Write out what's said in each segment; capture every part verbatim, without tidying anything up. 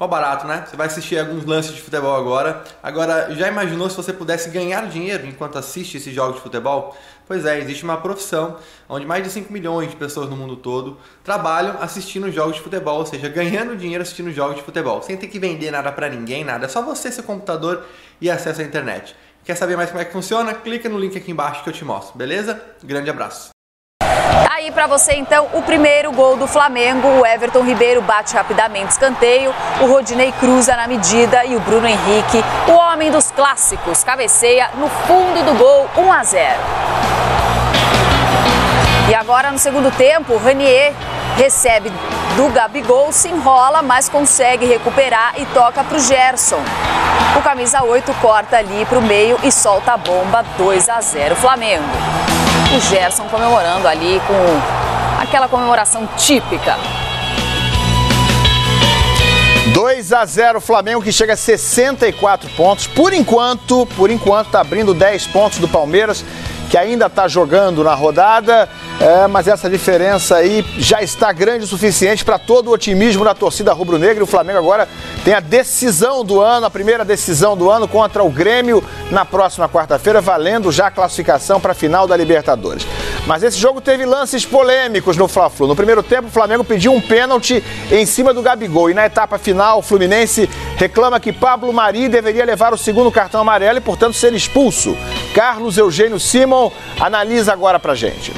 Mó barato, né? Você vai assistir alguns lances de futebol agora. Agora, já imaginou se você pudesse ganhar dinheiro enquanto assiste esses jogos de futebol? Pois é, existe uma profissão onde mais de cinco milhões de pessoas no mundo todo trabalham assistindo jogos de futebol, ou seja, ganhando dinheiro assistindo jogos de futebol, sem ter que vender nada pra ninguém, nada, é só você, seu computador e acesso à internet. Quer saber mais como é que funciona? Clica no link aqui embaixo que eu te mostro, beleza? Grande abraço! Tá aí pra você então o primeiro gol do Flamengo. O Everton Ribeiro bate rapidamente escanteio, o Rodinei cruza na medida e o Bruno Henrique, o homem dos clássicos, cabeceia no fundo do gol, um a zero. E agora no segundo tempo, o Ranier recebe do Gabigol, se enrola, mas consegue recuperar e toca pro Gerson. O camisa oito corta ali pro meio e solta a bomba, dois a zero Flamengo. O Gerson comemorando ali com aquela comemoração típica. dois a zero Flamengo, que chega a sessenta e quatro pontos. Por enquanto, por enquanto está abrindo dez pontos do Palmeiras, que ainda está jogando na rodada, é, mas essa diferença aí já está grande o suficiente para todo o otimismo da torcida rubro-negra. O Flamengo agora tem a decisão do ano, a primeira decisão do ano contra o Grêmio na próxima quarta-feira, valendo já a classificação para a final da Libertadores. Mas esse jogo teve lances polêmicos no Fla-Flu. No primeiro tempo, o Flamengo pediu um pênalti em cima do Gabigol. E na etapa final, o Fluminense reclama que Pablo Mari deveria levar o segundo cartão amarelo e, portanto, ser expulso. Carlos Eugênio Simon analisa agora pra gente.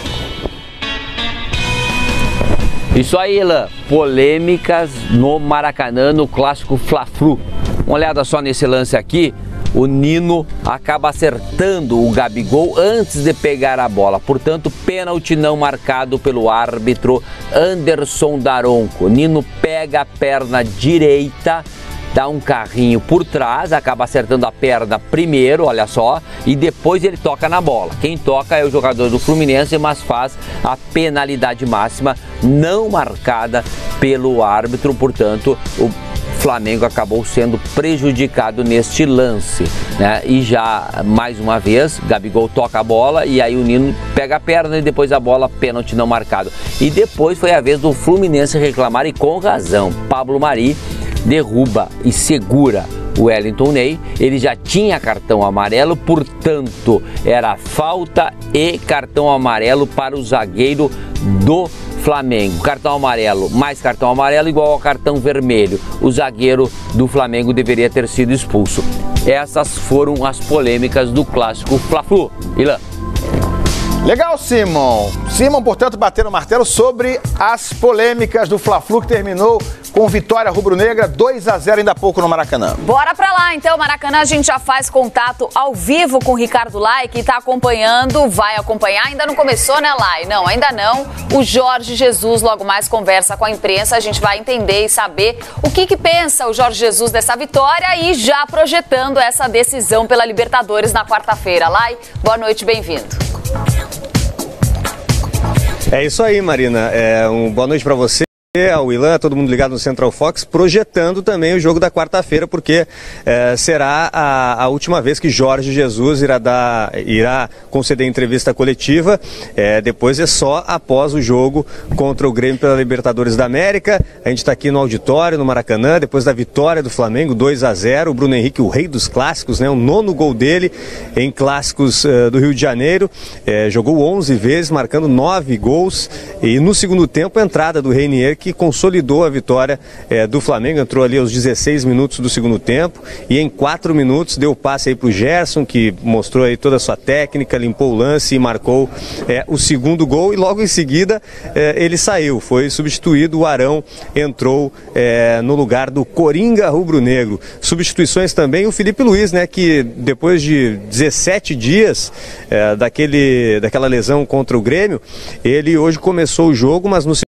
Isso aí, Ilan. Polêmicas no Maracanã, no clássico Fla-Flu. Uma olhada só nesse lance aqui. O Nino acaba acertando o Gabigol antes de pegar a bola. Portanto, pênalti não marcado pelo árbitro Anderson Daronco. Nino pega a perna direita, dá um carrinho por trás, acaba acertando a perna primeiro, olha só, e depois ele toca na bola. Quem toca é o jogador do Fluminense, mas faz a penalidade máxima não marcada pelo árbitro, portanto, o Flamengo acabou sendo prejudicado neste lance, né? E já, mais uma vez, Gabigol toca a bola e aí o Nino pega a perna e depois a bola, pênalti não marcado. E depois foi a vez do Fluminense reclamar, e com razão. Pablo Mari derruba e segura o Wellington Ney, ele já tinha cartão amarelo, portanto, era falta e cartão amarelo para o zagueiro do Flamengo. Cartão amarelo mais cartão amarelo igual ao cartão vermelho. O zagueiro do Flamengo deveria ter sido expulso. Essas foram as polêmicas do clássico Fla-Flu. Ilan. Legal, Simon. Simon, portanto, batendo o martelo sobre as polêmicas do Fla-Flu, que terminou com vitória rubro-negra, dois a zero ainda há pouco no Maracanã. Bora pra lá, então. Maracanã, a gente já faz contato ao vivo com o Ricardo Lai, que tá acompanhando, vai acompanhar. Ainda não começou, né, Lai? Não, ainda não. O Jorge Jesus logo mais conversa com a imprensa. A gente vai entender e saber o que que pensa o Jorge Jesus dessa vitória e já projetando essa decisão pela Libertadores na quarta-feira. Lai, boa noite, bem-vindo. É isso aí, Marina. É, um boa noite para você, ao Ilan, todo mundo ligado no Central Fox, projetando também o jogo da quarta-feira, porque é, será a, a última vez que Jorge Jesus irá, dar, irá conceder entrevista coletiva. É, depois é só após o jogo contra o Grêmio pela Libertadores da América. A gente está aqui no auditório, no Maracanã, depois da vitória do Flamengo, dois a zero. O Bruno Henrique, o rei dos clássicos, né, o nono gol dele em clássicos uh, do Rio de Janeiro. É, jogou onze vezes, marcando nove gols. E no segundo tempo, a entrada do Ranier, que consolidou a vitória é, do Flamengo, entrou ali aos dezesseis minutos do segundo tempo e em quatro minutos deu passe aí para o Gerson, que mostrou aí toda a sua técnica, limpou o lance e marcou é, o segundo gol, e logo em seguida é, ele saiu, foi substituído, o Arão entrou é, no lugar do Coringa rubro-negro. Substituições também, o Felipe Luiz, né, que depois de dezessete dias é, daquele, daquela lesão contra o Grêmio, ele hoje começou o jogo, mas no